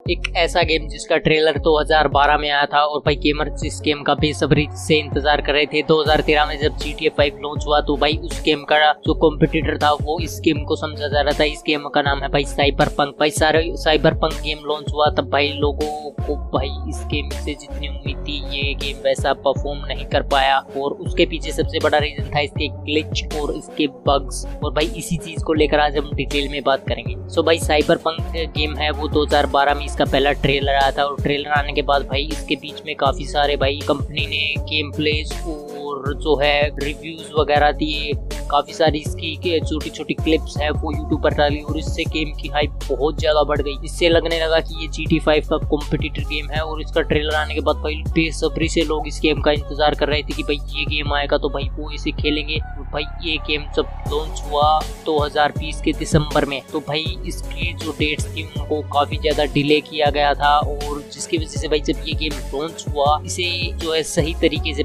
एक ऐसा गेम जिसका ट्रेलर 2012 में आया था और भाई गेमर्स इस गेम का बेसब्री से इंतजार कर रहे थे। 2013 में जब GTA 5 लॉन्च हुआ तो भाई उस गेम का जो कॉम्पिटिटर था वो इस गेम को समझा जा रहा था। इस गेम का नाम है भाई साइबरपंक। भाई साइबरपंक गेम लॉन्च हुआ तब भाई लोगों को भाई इस गेम से जितनी उम्मीद थी ये गेम वैसा परफॉर्म नहीं कर पाया और उसके पीछे सबसे बड़ा रीजन था इसके ग्लिच और इसके बग्स। और भाई इसी चीज को लेकर आज हम डिटेल में बात करेंगे। सो भाई साइबरपंक गेम है वो 2012 में इसका पहला ट्रेलर आया था और ट्रेलर आने के बाद भाई इसके बीच में काफी सारे भाई कंपनी ने गेम प्लेस और जो है रिव्यूज वगैरह दिए। काफी सारी इसकी छोटी छोटी क्लिप्स है वो यूट्यूब पर डाली और इससे गेम की हाइप बहुत ज्यादा बढ़ गई। इससे लगने लगा कि ये GTA 5 का कॉम्पिटिटर गेम है और इसका ट्रेलर आने के बाद भाई बेसब्री से लोग इस गेम का इंतजार कर रहे थे कि भाई ये गेम आएगा तो भाई वो इसे खेलेंगे। तो भाई ये गेम जब लॉन्च हुआ 2020 के दिसंबर में तो भाई इसकी जो डेट्स थी उनको काफी ज्यादा डिले किया गया था और जिसकी वजह से भाई जब ये गेम लॉन्च हुआ इसे जो है सही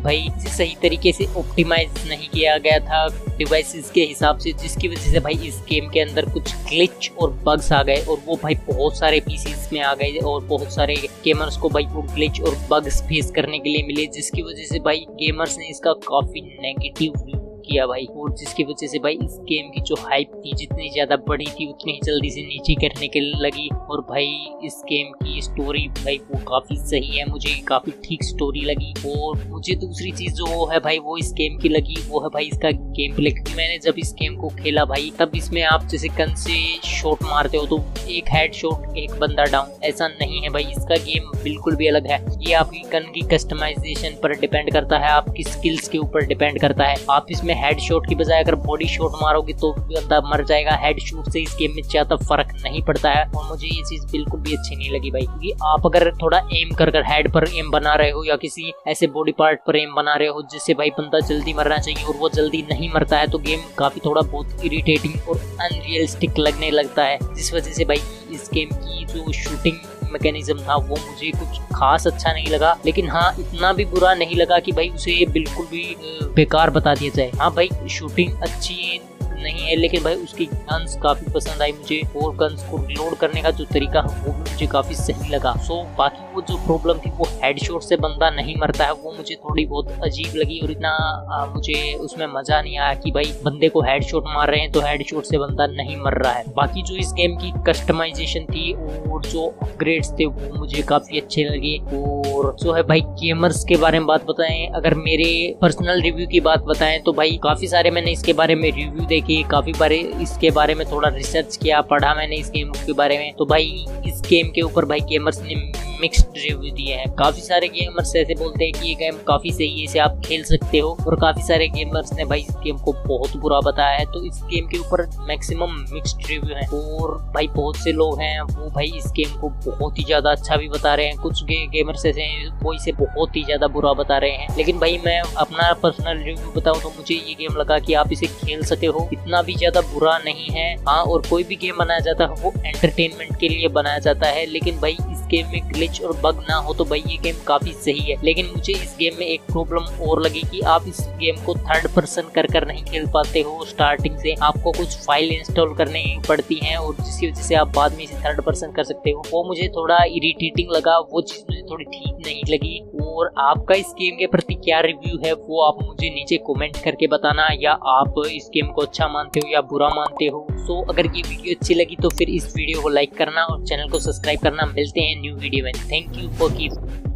तरीके से ऑप्टिमाइज नहीं किया गया था डिवाइसेस के हिसाब से, जिसकी वजह से भाई इस गेम के अंदर कुछ ग्लिच और बग्स आ गए और वो भाई बहुत सारे पीसीज में आ गए और बहुत सारे गेमर्स को भाई वो ग्लिच और बग्स फेस करने के लिए मिले, जिसकी वजह से भाई गेमर्स ने इसका काफी नेगेटिव किया भाई। और जिसकी वजह से भाई इस गेम की जो हाइप थी जितनी ज्यादा बढ़ी थी उतनी ही जल्दी से नीचे गिरने के लगी। और भाई इस गेम की स्टोरी भाई वो काफी सही है, मुझे काफी ठीक स्टोरी लगी। और मुझे दूसरी चीज जो है भाई वो इस गेम की लगी वो है भाई इसका गेम प्ले। मैंने जब इस गेम को खेला भाई तब इसमें आप जैसे गन से शॉट मारते हो तो एक हेड शॉट एक बंदा डाउन, ऐसा नहीं है भाई। इसका गेम बिल्कुल भी अलग है। ये आपकी गन की कस्टमाइजेशन पर डिपेंड करता है, आपकी स्किल्स के ऊपर डिपेंड करता है। आप इसमें हेड शॉट की बजाय अगर बॉडी शॉट मारोगे तो बंदा मर जाएगा। हेड शॉट से इस गेम में ज्यादा फर्क नहीं पड़ता है और मुझे ये चीज बिल्कुल भी अच्छी नहीं लगी भाई, क्योंकि आप अगर थोड़ा एम कर हेड पर एम बना रहे हो या किसी ऐसे बॉडी पार्ट पर एम बना रहे हो जिससे भाई बंदा जल्दी मरना चाहिए और वो जल्दी नहीं मरता है तो गेम काफी थोड़ा बहुत इरिटेटिंग और अनरियलिस्टिक लगने लगता है। जिस वजह से भाई इस गेम की जो शूटिंग मैकेनिज्म था वो मुझे कुछ खास अच्छा नहीं लगा, लेकिन हाँ इतना भी बुरा नहीं लगा कि भाई उसे बिल्कुल भी बेकार बता दिया जाए। हाँ भाई शूटिंग अच्छी नहीं है लेकिन भाई उसकी गन्स काफी पसंद आई मुझे और गन्स को रिलोड करने का जो तरीका है वो मुझे काफी सही लगा। सो बाकी वो जो प्रॉब्लम थी वो हेडशॉट से बंदा नहीं मरता है वो मुझे थोड़ी बहुत अजीब लगी और इतना मुझे उसमें मजा नहीं आया कि भाई बंदे को हेडशॉट मार रहे हैं तो हेडशॉट से बंदा नहीं मर रहा है। बाकी जो इस गेम की कस्टमाइजेशन थी और जो अपग्रेड्स थे वो मुझे काफी अच्छे लगे। और जो है भाई गेमर्स के बारे में बात बताएं, अगर मेरे पर्सनल रिव्यू की बात बताएं तो भाई काफी सारे मैंने इसके बारे में रिव्यू देखे, काफी बार इसके बारे में थोड़ा रिसर्च किया, पढ़ा मैंने इस गेम के बारे में। तो भाई इस गेम के ऊपर भाई गेमर्स ने मिक्स्ड रिव्यू दिए हैं। काफी सारे गेमर्स ऐसे बोलते हैं कि ये गेम काफी सही है, इसे आप खेल सकते हो, और काफी सारे गेमर्स ने भाई इस गेम को बहुत बुरा बताया है। तो इस गेम के ऊपर मैक्सिमम मिक्स्ड रिव्यू है और भाई बहुत से लोग हैं वो भाई इस गेम को बहुत ही ज्यादा अच्छा भी बता रहे हैं। कुछ गेमर्स ऐसे हैं वो इसे बहुत ही ज्यादा बुरा बता रहे हैं। लेकिन भाई मैं अपना पर्सनल रिव्यू बताऊं तो मुझे ये गेम लगा कि आप इसे खेल सकते हो, इतना भी ज्यादा बुरा नहीं है। हाँ और कोई भी गेम बनाया जाता है वो एंटरटेनमेंट के लिए बनाया जाता है, लेकिन भाई इस गेम में ग्लिच और बग ना हो तो भाई ये गेम काफी सही है। लेकिन मुझे इस गेम में एक प्रॉब्लम और लगी कि आप इस गेम को थर्ड पर्सन कर नहीं खेल पाते हो। स्टार्टिंग से आपको कुछ फाइल इंस्टॉल करनी पड़ती हैं और जिसकी वजह से आप बाद में इसे थर्ड पर्सन कर सकते हो। वो मुझे थोड़ा इरिटेटिंग लगा, वो चीज मुझे थोड़ी ठीक नहीं लगी। और आपका इस गेम के प्रति क्या रिव्यू है वो आप मुझे नीचे कमेंट करके बताना, या आप इस गेम को अच्छा मानते हो या बुरा मानते हो। सो अगर ये वीडियो अच्छी लगी तो फिर इस वीडियो को लाइक करना और चैनल को सब्सक्राइब करना। मिलते हैं न्यू वीडियो में। Thank you for keep